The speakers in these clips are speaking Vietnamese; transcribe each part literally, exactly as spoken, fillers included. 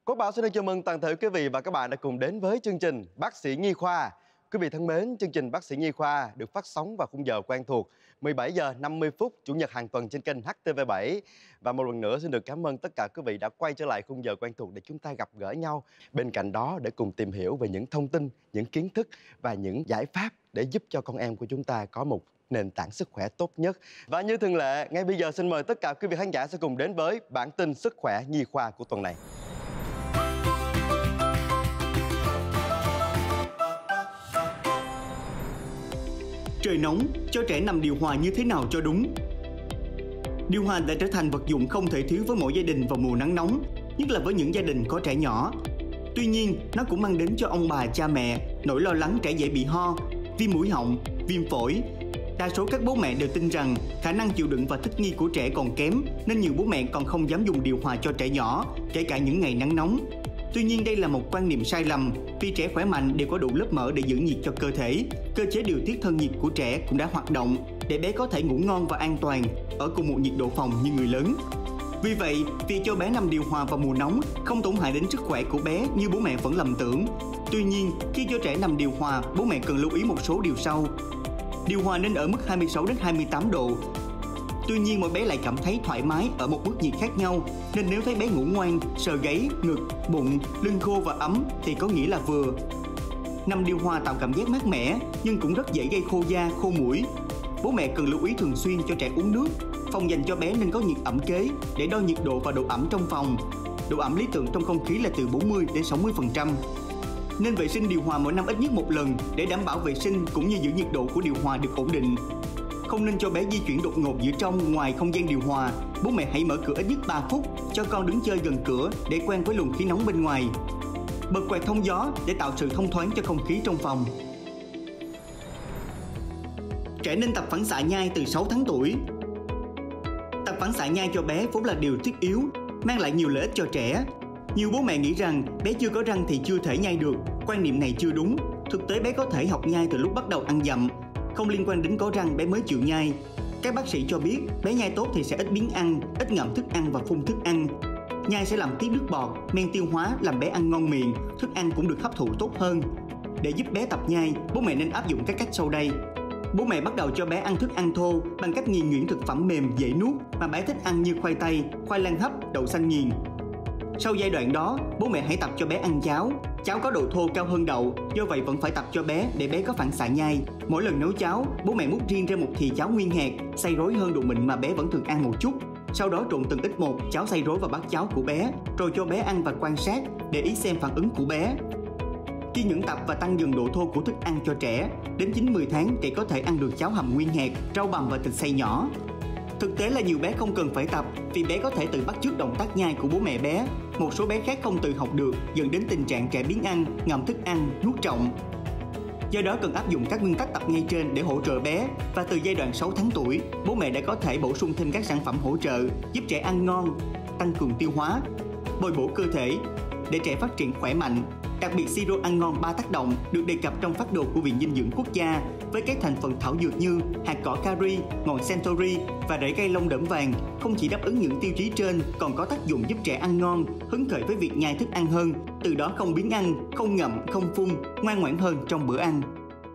Quốc Bảo xin được chào mừng toàn thể quý vị và các bạn đã cùng đến với chương trình Bác sĩ Nhi Khoa. Quý vị thân mến, chương trình Bác sĩ Nhi Khoa được phát sóng vào khung giờ quen thuộc mười bảy giờ năm mươi phút Chủ nhật hàng tuần trên kênh H T V bảy. Và một lần nữa xin được cảm ơn tất cả quý vị đã quay trở lại khung giờ quen thuộc để chúng ta gặp gỡ nhau. Bên cạnh đó để cùng tìm hiểu về những thông tin, những kiến thức và những giải pháp để giúp cho con em của chúng ta có một nền tảng sức khỏe tốt nhất. Và như thường lệ, ngay bây giờ xin mời tất cả quý vị khán giả sẽ cùng đến với bản tin sức khỏe nhi khoa của tuần này. Trời nóng, cho trẻ nằm điều hòa như thế nào cho đúng? Điều hòa đã trở thành vật dụng không thể thiếu với mỗi gia đình vào mùa nắng nóng, nhất là với những gia đình có trẻ nhỏ. Tuy nhiên, nó cũng mang đến cho ông bà, cha mẹ nỗi lo lắng trẻ dễ bị ho, viêm mũi họng, viêm phổi. Đa số các bố mẹ đều tin rằng khả năng chịu đựng và thích nghi của trẻ còn kém, nên nhiều bố mẹ còn không dám dùng điều hòa cho trẻ nhỏ, kể cả những ngày nắng nóng. Tuy nhiên đây là một quan niệm sai lầm, vì trẻ khỏe mạnh đều có đủ lớp mỡ để giữ nhiệt cho cơ thể. Cơ chế điều tiết thân nhiệt của trẻ cũng đã hoạt động để bé có thể ngủ ngon và an toàn ở cùng một nhiệt độ phòng như người lớn. Vì vậy, việc cho bé nằm điều hòa vào mùa nóng không tổn hại đến sức khỏe của bé như bố mẹ vẫn lầm tưởng. Tuy nhiên, khi cho trẻ nằm điều hòa, bố mẹ cần lưu ý một số điều sau. Điều hòa nên ở mức hai mươi sáu đến hai mươi tám độ. Tuy nhiên mỗi bé lại cảm thấy thoải mái ở một mức nhiệt khác nhau, nên nếu thấy bé ngủ ngoan, sờ gáy, ngực, bụng, lưng khô và ấm thì có nghĩa là vừa. Nằm điều hòa tạo cảm giác mát mẻ nhưng cũng rất dễ gây khô da, khô mũi. Bố mẹ cần lưu ý thường xuyên cho trẻ uống nước. Phòng dành cho bé nên có nhiệt ẩm kế để đo nhiệt độ và độ ẩm trong phòng. Độ ẩm lý tưởng trong không khí là từ bốn mươi đến sáu mươi phần trăm. Nên vệ sinh điều hòa mỗi năm ít nhất một lần để đảm bảo vệ sinh cũng như giữ nhiệt độ của điều hòa được ổn định. Không nên cho bé di chuyển đột ngột giữa trong ngoài không gian điều hòa. Bố mẹ hãy mở cửa ít nhất ba phút, cho con đứng chơi gần cửa để quen với luồng khí nóng bên ngoài. Bật quạt thông gió để tạo sự thông thoáng cho không khí trong phòng. Trẻ nên tập phản xạ nhai từ sáu tháng tuổi. Tập phản xạ nhai cho bé vốn là điều thiết yếu, mang lại nhiều lợi ích cho trẻ. Nhiều bố mẹ nghĩ rằng bé chưa có răng thì chưa thể nhai được. Quan niệm này chưa đúng. Thực tế bé có thể học nhai từ lúc bắt đầu ăn dặm. Không liên quan đến có răng bé mới chịu nhai. Các bác sĩ cho biết bé nhai tốt thì sẽ ít biếng ăn, ít ngậm thức ăn và phun thức ăn. Nhai sẽ làm tiết nước bọt, men tiêu hóa làm bé ăn ngon miệng, thức ăn cũng được hấp thụ tốt hơn. Để giúp bé tập nhai, bố mẹ nên áp dụng các cách sau đây. Bố mẹ bắt đầu cho bé ăn thức ăn thô bằng cách nghiền nhuyễn thực phẩm mềm dễ nuốt mà bé thích ăn như khoai tây, khoai lang hấp, đậu xanh nghiền. Sau giai đoạn đó, bố mẹ hãy tập cho bé ăn cháo. Cháo có độ thô cao hơn đậu, do vậy vẫn phải tập cho bé để bé có phản xạ nhai. Mỗi lần nấu cháo, bố mẹ múc riêng ra một thìa cháo nguyên hạt, xay rối hơn độ mịn mà bé vẫn thường ăn một chút. Sau đó trộn từng ít một cháo xay rối vào bát cháo của bé, rồi cho bé ăn và quan sát, để ý xem phản ứng của bé. Kiên nhẫn tập và tăng dần độ thô của thức ăn cho trẻ. Đến chín mười tháng, trẻ có thể ăn được cháo hầm nguyên hạt, rau bằm và thịt xay nhỏ. Thực tế là nhiều bé không cần phải tập vì bé có thể tự bắt chước động tác nhai của bố mẹ bé. Một số bé khác không tự học được, dẫn đến tình trạng trẻ biếng ăn, ngậm thức ăn, nuốt trọng. Do đó cần áp dụng các nguyên tắc tập ngay trên để hỗ trợ bé. Và từ giai đoạn sáu tháng tuổi, bố mẹ đã có thể bổ sung thêm các sản phẩm hỗ trợ giúp trẻ ăn ngon, tăng cường tiêu hóa, bồi bổ cơ thể để trẻ phát triển khỏe mạnh. Đặc biệt siro ăn ngon ba tác động được đề cập trong phác đồ của Viện Dinh dưỡng Quốc gia với các thành phần thảo dược như hạt cỏ cari, ngọn centauri và rễ cây lông đẫm vàng không chỉ đáp ứng những tiêu chí trên còn có tác dụng giúp trẻ ăn ngon, hứng khởi với việc nhai thức ăn hơn, từ đó không biếng ăn, không ngậm, không phun, ngoan ngoãn hơn trong bữa ăn.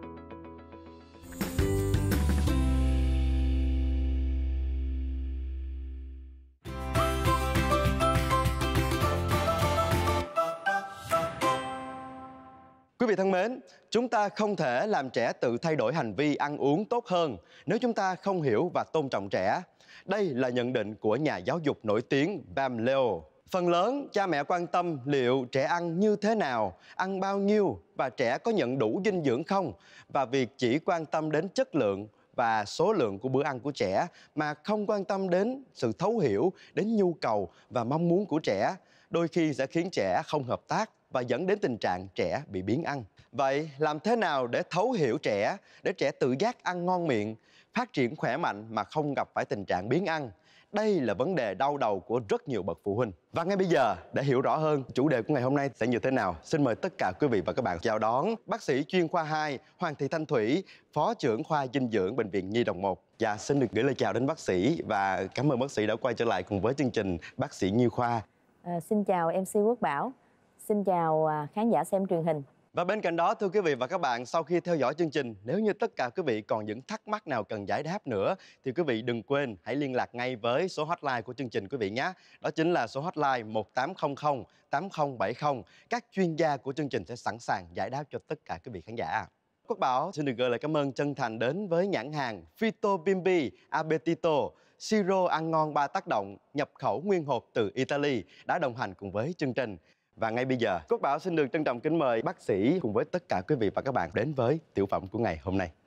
Quý vị thân mến, chúng ta không thể làm trẻ tự thay đổi hành vi ăn uống tốt hơn nếu chúng ta không hiểu và tôn trọng trẻ. Đây là nhận định của nhà giáo dục nổi tiếng Pam Leo. Phần lớn, cha mẹ quan tâm liệu trẻ ăn như thế nào, ăn bao nhiêu và trẻ có nhận đủ dinh dưỡng không, và việc chỉ quan tâm đến chất lượng và số lượng của bữa ăn của trẻ mà không quan tâm đến sự thấu hiểu, đến nhu cầu và mong muốn của trẻ, đôi khi sẽ khiến trẻ không hợp tác và dẫn đến tình trạng trẻ bị biếng ăn. Vậy làm thế nào để thấu hiểu trẻ, để trẻ tự giác ăn ngon miệng, phát triển khỏe mạnh mà không gặp phải tình trạng biếng ăn? Đây là vấn đề đau đầu của rất nhiều bậc phụ huynh. Và ngay bây giờ, để hiểu rõ hơn chủ đề của ngày hôm nay sẽ như thế nào, xin mời tất cả quý vị và các bạn chào đón bác sĩ chuyên khoa hai Hoàng Thị Thanh Thủy, Phó trưởng khoa dinh dưỡng Bệnh viện Nhi Đồng một. Dạ, xin được gửi lời chào đến bác sĩ và cảm ơn bác sĩ đã quay trở lại cùng với chương trình Bác sĩ Nhi Khoa. À, xin chào em xê Quốc Bảo, xin chào à, khán giả xem truyền hình. Và bên cạnh đó, thưa quý vị và các bạn, sau khi theo dõi chương trình, nếu như tất cả quý vị còn những thắc mắc nào cần giải đáp nữa thì quý vị đừng quên hãy liên lạc ngay với số hotline của chương trình quý vị nhé. Đó chính là số hotline một tám không không tám không bảy không. Các chuyên gia của chương trình sẽ sẵn sàng giải đáp cho tất cả quý vị khán giả. Quốc Bảo xin được gửi lời cảm ơn chân thành đến với nhãn hàng Fito Bimbi Appetito Siro ăn ngon ba tác động nhập khẩu nguyên hộp từ Italy đã đồng hành cùng với chương trình. Và ngay bây giờ, Quốc Bảo xin được trân trọng kính mời bác sĩ cùng với tất cả quý vị và các bạn đến với tiểu phẩm của ngày hôm nay.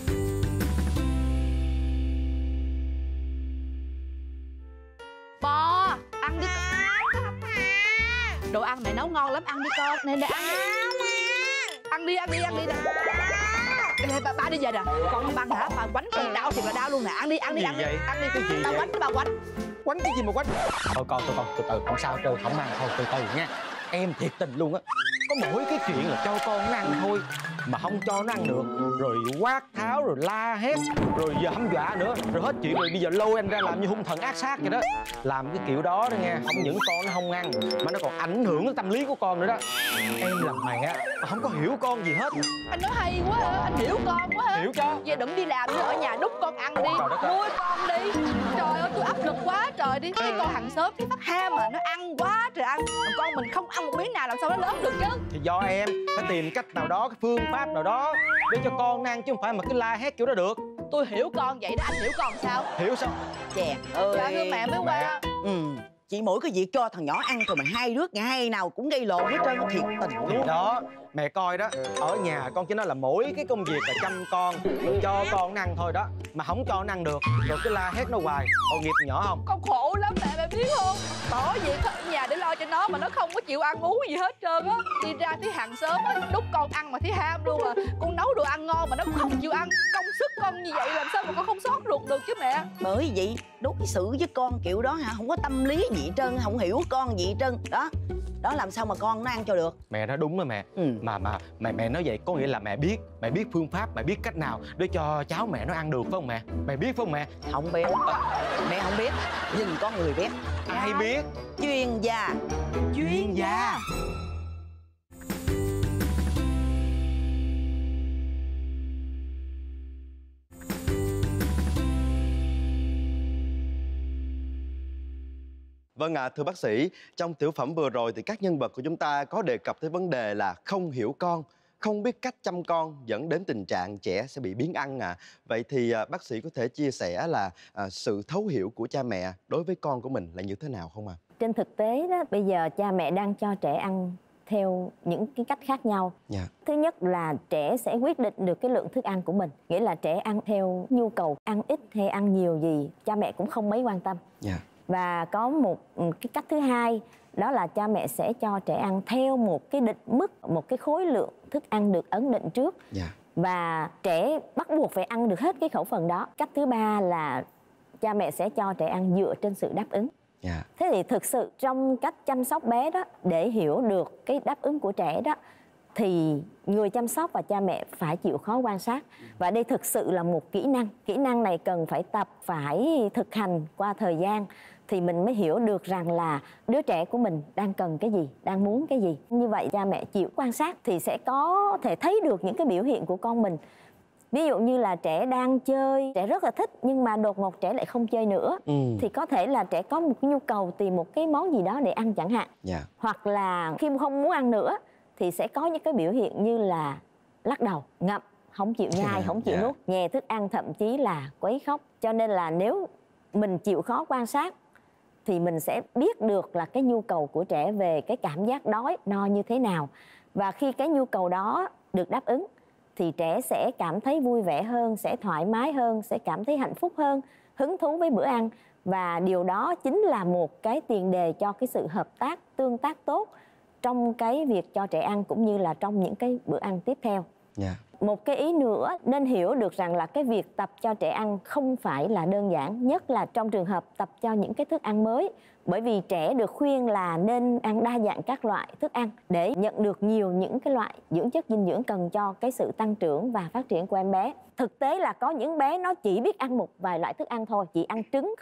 Bò, ăn đi con. Đồ ăn mẹ nấu ngon lắm, ăn đi con. Nè nè, ăn đi. Ăn đi, ăn đi, ăn đi nè. Ê, ba, ba đi về nè. Con không ăn hả? Bà quánh con đau thì bà đau luôn nè. Ăn đi, ăn đi, ăn đi. Ăn đi, cái gì bà quánh, bà quánh. Quánh cái gì mà quánh? Thôi con, thôi con, từ từ, không sao trơn, không ăn, thôi từ từ nha. Em thiệt tình luôn á, có mỗi cái chuyện là cho con nó ăn thôi mà không cho nó ăn được, rồi quát tháo, rồi la hét, rồi giờ hăm dọa nữa, rồi hết chuyện rồi bây giờ lôi anh ra làm như hung thần ác sát vậy đó. Làm cái kiểu đó đó nghe, không những con nó không ăn mà nó còn ảnh hưởng đến tâm lý của con nữa đó. Em làm mẹ mà không có hiểu con gì hết. Anh nói hay quá hả? Anh hiểu con quá hả? Hiểu cho. Giờ đừng đi làm nữa, ở nhà đút con ăn đi, nuôi con đi. Trời ơi, tôi áp lực quá trời đi. Cái con hàng xóm cái phát ham mà nó ăn quá trời ăn, còn con mình không ăn một miếng nào làm sao nó lớn được chứ. Thì do em phải tìm cách nào đó, cái phương pháp nào đó để cho con nó ăn, chứ không phải mà cứ la hét kiểu đó được. Tôi hiểu con vậy đó, anh hiểu con sao? Hiểu sao? Chè ơi. Dạ thưa mẹ mới qua. Ừ, chị mỗi cái việc cho thằng nhỏ ăn rồi mà hai đứa ngày nào cũng gây lộn hết trơn, thiệt tình Thì luôn. đó, mẹ coi đó, ở nhà con chỉ nói là mỗi cái công việc là chăm con, cho con nó ăn thôi đó, mà không cho nó ăn được, rồi cứ la hét nó hoài, tội nghiệp nhỏ không? Con khổ lắm mẹ, mẹ biết không? Bỏ việc hết ở nhà để lo cho nó mà nó không có chịu ăn uống gì hết trơn á. Đi ra thấy hàng xóm á, đút con ăn mà thấy ham luôn à. Con nấu đồ ăn ngon mà nó không chịu ăn. Công sức con như vậy làm sao mà con không xót ruột được chứ mẹ. Bởi vậy đối xử với con kiểu đó hả, không có tâm lý gì hết trơn, không hiểu con gì hết trơn đó. Đó làm sao mà con nó ăn cho được. Mẹ nói đúng rồi mẹ. Ừ. Mà mà mẹ mẹ nói vậy có nghĩa là mẹ biết, mẹ biết phương pháp, mẹ biết cách nào để cho cháu mẹ nó ăn được phải không mẹ? Mẹ biết phải không mẹ? Không biết. Mẹ không biết, nhưng có người biết. Ai biết? Chuyên gia. Chuyên gia. Vâng ạ, à, thưa bác sĩ, trong tiểu phẩm vừa rồi thì các nhân vật của chúng ta có đề cập tới vấn đề là không hiểu con, không biết cách chăm con dẫn đến tình trạng trẻ sẽ bị biếng ăn à. Vậy thì à, bác sĩ có thể chia sẻ là à, sự thấu hiểu của cha mẹ đối với con của mình là như thế nào không ạ? À? Trên thực tế đó, bây giờ cha mẹ đang cho trẻ ăn theo những cái cách khác nhau. Yeah. Thứ nhất là trẻ sẽ quyết định được cái lượng thức ăn của mình, nghĩa là trẻ ăn theo nhu cầu, ăn ít hay ăn nhiều gì cha mẹ cũng không mấy quan tâm. Yeah. Và có một cái cách thứ hai, đó là cha mẹ sẽ cho trẻ ăn theo một cái định mức, một cái khối lượng thức ăn được ấn định trước. Yeah. Và trẻ bắt buộc phải ăn được hết cái khẩu phần đó. Cách thứ ba là cha mẹ sẽ cho trẻ ăn dựa trên sự đáp ứng. Yeah. Thế thì thực sự trong cách chăm sóc bé đó, để hiểu được cái đáp ứng của trẻ đó, thì người chăm sóc và cha mẹ phải chịu khó quan sát. Và đây thực sự là một kỹ năng. Kỹ năng này cần phải tập, phải thực hành qua thời gian thì mình mới hiểu được rằng là đứa trẻ của mình đang cần cái gì, đang muốn cái gì. Như vậy cha mẹ chịu quan sát thì sẽ có thể thấy được những cái biểu hiện của con mình. Ví dụ như là trẻ đang chơi, trẻ rất là thích nhưng mà đột ngột trẻ lại không chơi nữa. Ừ. Thì có thể là trẻ có một cái nhu cầu tìm một cái món gì đó để ăn chẳng hạn. Yeah. Hoặc là khi không muốn ăn nữa thì sẽ có những cái biểu hiện như là lắc đầu, ngậm, không chịu nhai, không chịu yeah. nuốt, nhè thức ăn, thậm chí là quấy khóc. Cho nên là nếu mình chịu khó quan sát thì mình sẽ biết được là cái nhu cầu của trẻ về cái cảm giác đói, no như thế nào. Và khi cái nhu cầu đó được đáp ứng thì trẻ sẽ cảm thấy vui vẻ hơn, sẽ thoải mái hơn, sẽ cảm thấy hạnh phúc hơn, hứng thú với bữa ăn. Và điều đó chính là một cái tiền đề cho cái sự hợp tác, tương tác tốt trong cái việc cho trẻ ăn cũng như là trong những cái bữa ăn tiếp theo. Yeah. Một cái ý nữa nên hiểu được rằng là cái việc tập cho trẻ ăn không phải là đơn giản, nhất là trong trường hợp tập cho những cái thức ăn mới. Bởi vì trẻ được khuyên là nên ăn đa dạng các loại thức ăn để nhận được nhiều những cái loại dưỡng chất dinh dưỡng cần cho cái sự tăng trưởng và phát triển của em bé. Thực tế là có những bé nó chỉ biết ăn một vài loại thức ăn thôi, chỉ ăn trứng không,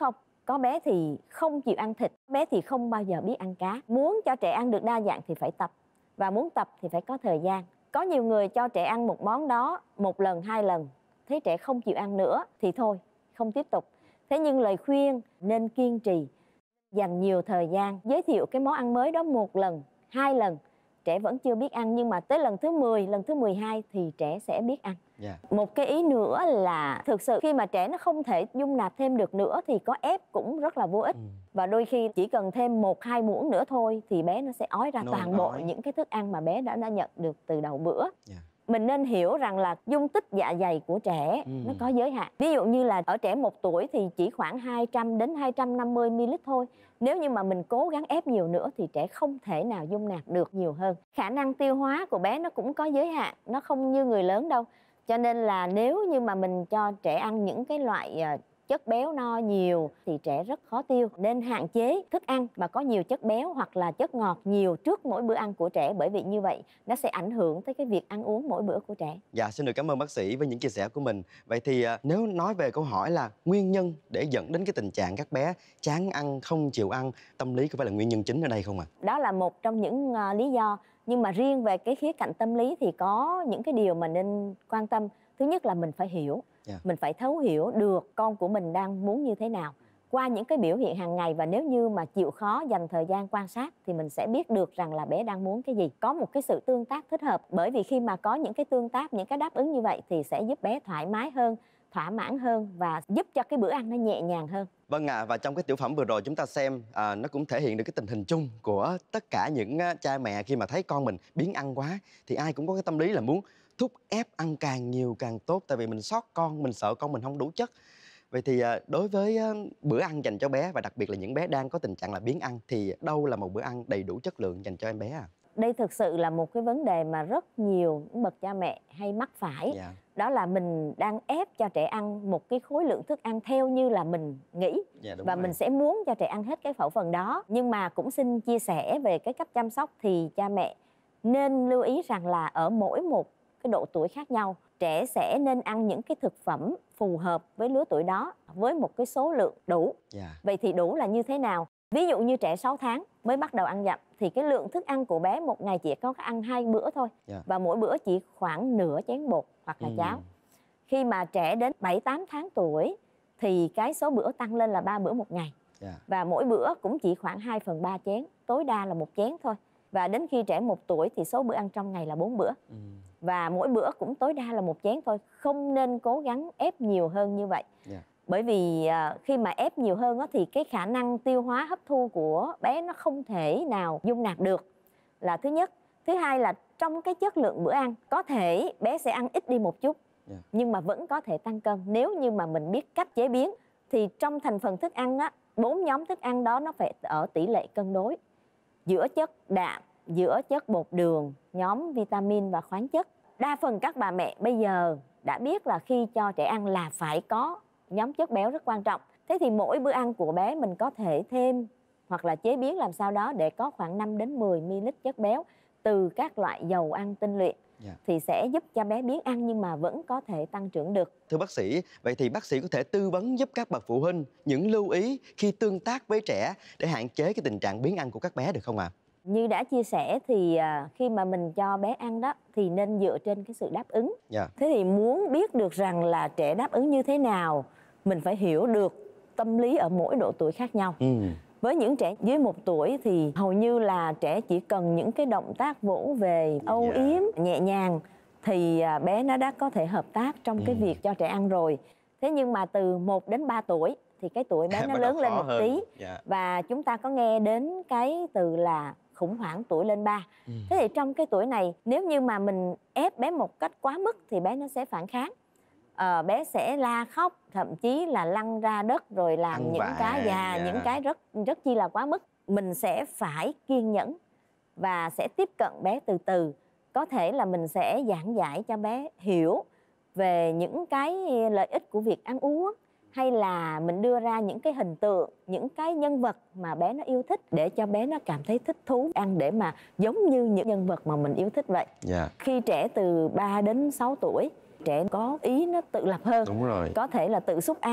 Có bé thì không chịu ăn thịt, bé thì không bao giờ biết ăn cá. Muốn cho trẻ ăn được đa dạng thì phải tập, và muốn tập thì phải có thời gian. Có nhiều người cho trẻ ăn một món đó một lần, hai lần, thấy trẻ không chịu ăn nữa thì thôi, không tiếp tục. Thế nhưng lời khuyên nên kiên trì, dành nhiều thời gian, giới thiệu cái món ăn mới đó một lần, hai lần, trẻ vẫn chưa biết ăn, nhưng mà tới lần thứ mười, lần thứ mười hai thì trẻ sẽ biết ăn. Yeah. Một cái ý nữa là thực sự khi mà trẻ nó không thể dung nạp thêm được nữa thì có ép cũng rất là vô ích. Ừ. Và đôi khi chỉ cần thêm một hai muỗng nữa thôi thì bé nó sẽ ói ra Nôn toàn bộ ói. những cái thức ăn mà bé đã, đã nhận được từ đầu bữa. Yeah. Mình nên hiểu rằng là dung tích dạ dày của trẻ ừ. nó có giới hạn. Ví dụ như là ở trẻ một tuổi thì chỉ khoảng hai trăm đến hai trăm năm mươi mi li lít thôi. Nếu như mà mình cố gắng ép nhiều nữa thì trẻ không thể nào dung nạp được nhiều hơn. Khả năng tiêu hóa của bé nó cũng có giới hạn, nó không như người lớn đâu. Cho nên là nếu như mà mình cho trẻ ăn những cái loại chất béo no nhiều thì trẻ rất khó tiêu. Nên hạn chế thức ăn mà có nhiều chất béo hoặc là chất ngọt nhiều trước mỗi bữa ăn của trẻ, bởi vì như vậy nó sẽ ảnh hưởng tới cái việc ăn uống mỗi bữa của trẻ. Dạ, xin được cảm ơn bác sĩ với những chia sẻ của mình. Vậy thì nếu nói về câu hỏi là nguyên nhân để dẫn đến cái tình trạng các bé chán ăn, không chịu ăn, tâm lý có phải là nguyên nhân chính ở đây không ạ? À? Đó là một trong những uh, lý do. Nhưng mà riêng về cái khía cạnh tâm lý thì có những cái điều mà nên quan tâm. Thứ nhất là mình phải hiểu, yeah. mình phải thấu hiểu được con của mình đang muốn như thế nào qua những cái biểu hiện hàng ngày. Và nếu như mà chịu khó dành thời gian quan sát thì mình sẽ biết được rằng là bé đang muốn cái gì. Có một cái sự tương tác thích hợp, bởi vì khi mà có những cái tương tác, những cái đáp ứng như vậy thì sẽ giúp bé thoải mái hơn, thỏa mãn hơn và giúp cho cái bữa ăn nó nhẹ nhàng hơn. Vâng ạ, à, và trong cái tiểu phẩm vừa rồi chúng ta xem à, nó cũng thể hiện được cái tình hình chung của tất cả những uh, cha mẹ khi mà thấy con mình biếng ăn quá thì ai cũng có cái tâm lý là muốn thúc ép ăn càng nhiều càng tốt, tại vì mình sót con, mình sợ con mình không đủ chất. Vậy thì à, đối với uh, bữa ăn dành cho bé và đặc biệt là những bé đang có tình trạng là biếng ăn thì đâu là một bữa ăn đầy đủ chất lượng dành cho em bé à? Đây thực sự là một cái vấn đề mà rất nhiều bậc cha mẹ hay mắc phải. Yeah. Đó là mình đang ép cho trẻ ăn một cái khối lượng thức ăn theo như là mình nghĩ. Yeah, và rồi. Mình sẽ muốn cho trẻ ăn hết cái khẩu phần đó. Nhưng mà cũng xin chia sẻ về cái cách chăm sóc thì cha mẹ nên lưu ý rằng là ở mỗi một cái độ tuổi khác nhau, trẻ sẽ nên ăn những cái thực phẩm phù hợp với lứa tuổi đó với một cái số lượng đủ. Yeah. Vậy thì đủ là như thế nào? Ví dụ như trẻ sáu tháng mới bắt đầu ăn dặm thì cái lượng thức ăn của bé một ngày chỉ có ăn hai bữa thôi. Yeah. Và mỗi bữa chỉ khoảng nửa chén bột hoặc là mm. cháo. Khi mà trẻ đến bảy tám tháng tuổi thì cái số bữa tăng lên là ba bữa một ngày. Yeah. Và mỗi bữa cũng chỉ khoảng hai phần ba chén, tối đa là một chén thôi. Và đến khi trẻ một tuổi thì số bữa ăn trong ngày là bốn bữa. Mm. Và mỗi bữa cũng tối đa là một chén thôi. Không nên cố gắng ép nhiều hơn như vậy. Yeah. Bởi vì uh, khi mà ép nhiều hơn đó, thì cái khả năng tiêu hóa hấp thu của bé nó không thể nào dung nạp được là thứ nhất. Thứ hai là trong cái chất lượng bữa ăn có thể bé sẽ ăn ít đi một chút. Yeah. Nhưng mà vẫn có thể tăng cân nếu như mà mình biết cách chế biến. Thì trong thành phần thức ăn á, bốn nhóm thức ăn đó nó phải ở tỷ lệ cân đối giữa chất đạm, giữa chất bột đường, nhóm vitamin và khoáng chất. Đa phần các bà mẹ bây giờ đã biết là khi cho trẻ ăn là phải có nhóm chất béo rất quan trọng. Thế thì mỗi bữa ăn của bé mình có thể thêm hoặc là chế biến làm sao đó để có khoảng năm đến mười mi li lít chất béo từ các loại dầu ăn tinh luyện. Yeah. Thì sẽ giúp cho bé biếng ăn nhưng mà vẫn có thể tăng trưởng được. Thưa bác sĩ, vậy thì bác sĩ có thể tư vấn giúp các bậc phụ huynh những lưu ý khi tương tác với trẻ để hạn chế cái tình trạng biếng ăn của các bé được không ạ? À? Như đã chia sẻ thì khi mà mình cho bé ăn đó thì nên dựa trên cái sự đáp ứng. Yeah. Thế thì muốn biết được rằng là trẻ đáp ứng như thế nào, mình phải hiểu được tâm lý ở mỗi độ tuổi khác nhau. Ừ. Với những trẻ dưới một tuổi thì hầu như là trẻ chỉ cần những cái động tác vỗ về âu yeah. yếm nhẹ nhàng thì bé nó đã có thể hợp tác trong ừ. cái việc cho trẻ ăn rồi. Thế nhưng mà từ một đến ba tuổi thì cái tuổi bé nó lớn lên một hơn. tí yeah. và chúng ta có nghe đến cái từ là khủng hoảng tuổi lên ba. Ừ. Thế thì trong cái tuổi này nếu như mà mình ép bé một cách quá mức thì bé nó sẽ phản kháng. Ờ, bé sẽ la khóc, thậm chí là lăn ra đất rồi làm Ăn những vàng, cái già, yeah. những cái rất rất chi là quá mức. Mình sẽ phải kiên nhẫn và sẽ tiếp cận bé từ từ. Có thể là mình sẽ giảng giải cho bé hiểu về những cái lợi ích của việc ăn uống, hay là mình đưa ra những cái hình tượng, những cái nhân vật mà bé nó yêu thích để cho bé nó cảm thấy thích thú ăn để mà giống như những nhân vật mà mình yêu thích vậy. Yeah. Khi trẻ từ ba đến sáu tuổi, trẻ có ý nó tự lập hơn. Đúng rồi. Có thể là tự xúc ăn,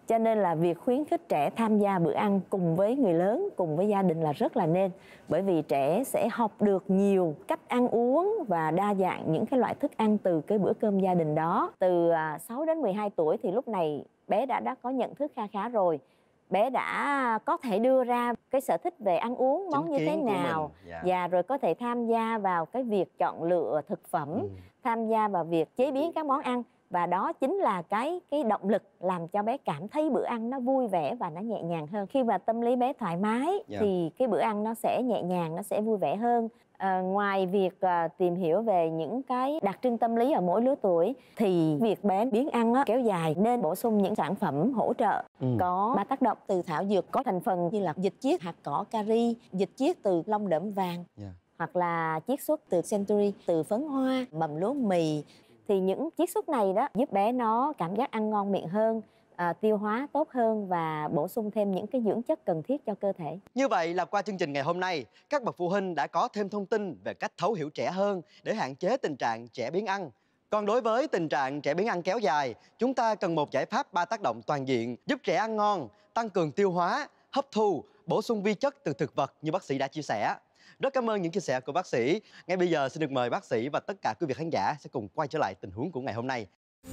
Cho nên là việc khuyến khích trẻ tham gia bữa ăn cùng với người lớn, cùng với gia đình là rất là nên. Bởi vì trẻ sẽ học được nhiều cách ăn uống và đa dạng những cái loại thức ăn từ cái bữa cơm gia đình đó. Từ sáu đến mười hai tuổi thì lúc này bé đã, đã có nhận thức kha khá rồi. Bé đã có thể đưa ra cái sở thích về ăn uống, món như thế nào. Dạ. Và rồi có thể tham gia vào cái việc chọn lựa thực phẩm, ừ. tham gia vào việc chế biến các món ăn. Và đó chính là cái cái động lực làm cho bé cảm thấy bữa ăn nó vui vẻ và nó nhẹ nhàng hơn. Khi mà tâm lý bé thoải mái yeah. thì cái bữa ăn nó sẽ nhẹ nhàng, nó sẽ vui vẻ hơn. À, ngoài việc à, tìm hiểu về những cái đặc trưng tâm lý ở mỗi lứa tuổi thì việc bé biếng ăn á, kéo dài nên bổ sung những sản phẩm hỗ trợ ừ. có ba tác động từ thảo dược có thành phần như là dịch chiết hạt cỏ cari, dịch chiết từ long đỡm vàng yeah. hoặc là chiết xuất từ century, từ phấn hoa, mầm lúa mì. Thì những chiết xuất này đó giúp bé nó cảm giác ăn ngon miệng hơn, à, tiêu hóa tốt hơn và bổ sung thêm những cái dưỡng chất cần thiết cho cơ thể. Như vậy là qua chương trình ngày hôm nay, các bậc phụ huynh đã có thêm thông tin về cách thấu hiểu trẻ hơn để hạn chế tình trạng trẻ biếng ăn. Còn đối với tình trạng trẻ biếng ăn kéo dài, chúng ta cần một giải pháp ba tác động toàn diện giúp trẻ ăn ngon, tăng cường tiêu hóa, hấp thu, bổ sung vi chất từ thực vật như bác sĩ đã chia sẻ. Rất cảm ơn những chia sẻ của bác sĩ. Ngay bây giờ xin được mời bác sĩ và tất cả quý vị khán giả sẽ cùng quay trở lại tình huống của ngày hôm nay.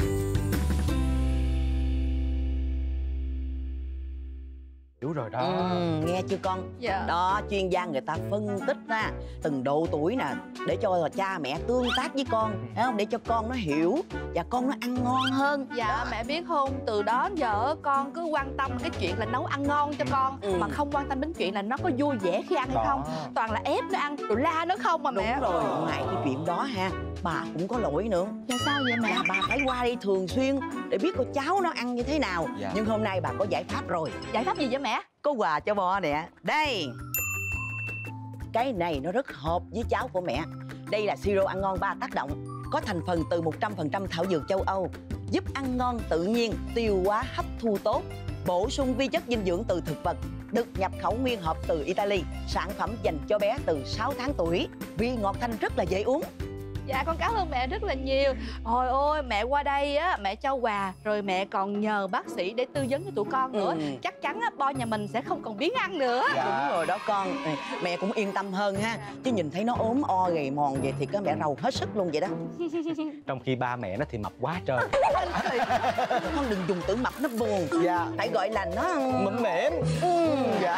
Hiểu rồi đó. Ừ, nghe chưa con? Dạ. Đó, chuyên gia người ta phân tích ra từng độ tuổi nè, để cho cha mẹ tương tác với con, thấy không? Để cho con nó hiểu và con nó ăn ngon hơn. Dạ đó. Mẹ biết không, từ đó đến giờ con cứ quan tâm cái chuyện là nấu ăn ngon cho con, ừ. mà không quan tâm đến chuyện là nó có vui vẻ khi ăn hay không. Toàn là ép nó ăn rồi la nó không mà mẹ. Đúng rồi, ngoài cái chuyện đó ha, bà cũng có lỗi nữa. Là sao vậy mẹ? Là bà phải qua đây thường xuyên để biết con cháu nó ăn như thế nào. Dạ. Nhưng hôm nay bà có giải pháp rồi. Giải pháp gì vậy mẹ? Có quà cho bo nè. Đây, cái này nó rất hợp với cháu của mẹ. Đây là siro ăn ngon ba tác động, có thành phần từ một trăm phần trăm thảo dược châu Âu, giúp ăn ngon tự nhiên, tiêu hóa hấp thu tốt, bổ sung vi chất dinh dưỡng từ thực vật, được nhập khẩu nguyên hộp từ Italy. Sản phẩm dành cho bé từ sáu tháng tuổi, vị ngọt thanh rất là dễ uống. Dạ con cảm ơn mẹ rất là nhiều. Hồi ôi mẹ qua đây á, mẹ cho quà rồi mẹ còn nhờ bác sĩ để tư vấn cho tụi con nữa. Ừ. Chắc chắn á, bo nhà mình sẽ không còn biếng ăn nữa. Dạ. Đúng rồi đó con. Mẹ cũng yên tâm hơn ha. Chứ nhìn thấy nó ốm o gầy mòn vậy thì có mẹ rầu hết sức luôn vậy đó. Trong khi ba mẹ nó thì mập quá trời. Con đừng dùng từ mập, nó buồn. Dạ. Phải gọi là nó mịn mỉm. Ừ. Dạ.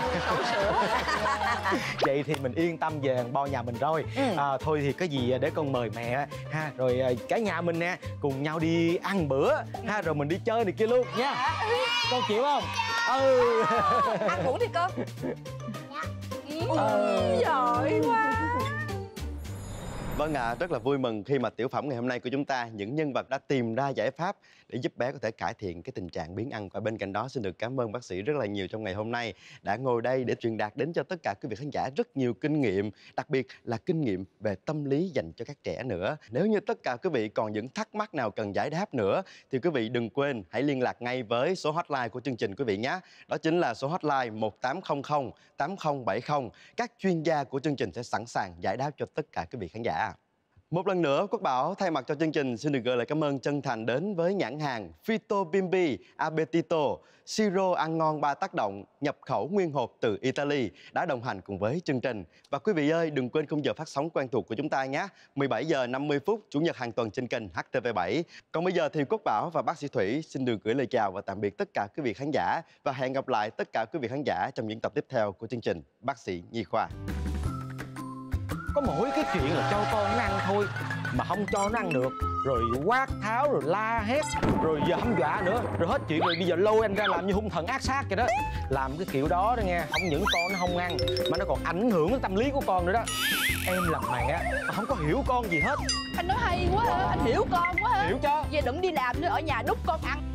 Vậy thì mình yên tâm về bo nhà mình rồi. Ừ. À, thôi thì có gì để con mời mẹ ha, rồi cả nhà mình nè cùng nhau đi ăn bữa ha, rồi mình đi chơi này kia luôn nha. Con chịu không? Ừ. Ăn ngủ đi con. Dạ. Ừ. Giỏi quá. Vâng ạ, à, rất là vui mừng khi mà tiểu phẩm ngày hôm nay của chúng ta, những nhân vật đã tìm ra giải pháp để giúp bé có thể cải thiện cái tình trạng biếng ăn. Và bên cạnh đó xin được cảm ơn bác sĩ rất là nhiều trong ngày hôm nay đã ngồi đây để truyền đạt đến cho tất cả quý vị khán giả rất nhiều kinh nghiệm, đặc biệt là kinh nghiệm về tâm lý dành cho các trẻ nữa. Nếu như tất cả quý vị còn những thắc mắc nào cần giải đáp nữa thì quý vị đừng quên hãy liên lạc ngay với số hotline của chương trình quý vị nhé. Đó chính là số hotline một tám không không tám không bảy không. Các chuyên gia của chương trình sẽ sẵn sàng giải đáp cho tất cả quý vị khán giả. Một lần nữa, Quốc Bảo thay mặt cho chương trình xin được gửi lời cảm ơn chân thành đến với nhãn hàng Fito Bimbi Appetito, siro ăn ngon ba tác động, nhập khẩu nguyên hộp từ Italy đã đồng hành cùng với chương trình. Và quý vị ơi, đừng quên khung giờ phát sóng quen thuộc của chúng ta nhé, mười bảy giờ năm mươi phút Chủ nhật hàng tuần trên kênh H T V bảy. Còn bây giờ thì Quốc Bảo và bác sĩ Thủy xin được gửi lời chào và tạm biệt tất cả quý vị khán giả và hẹn gặp lại tất cả quý vị khán giả trong những tập tiếp theo của chương trình Bác sĩ Nhi Khoa. Có mỗi cái chuyện là cho con nó ăn thôi mà không cho nó ăn được, rồi quát tháo, rồi la hét, rồi giờ hăm dọa nữa, rồi hết chuyện rồi bây giờ lôi anh ra làm như hung thần ác sát vậy đó. Làm cái kiểu đó đó nghe, không những con nó không ăn mà nó còn ảnh hưởng đến tâm lý của con nữa đó. Em làm mẹ mà không có hiểu con gì hết. Anh nói hay quá hả? Anh hiểu con quá hả? Hiểu chứ. Vậy đừng đi làm nữa, ở nhà đút con ăn.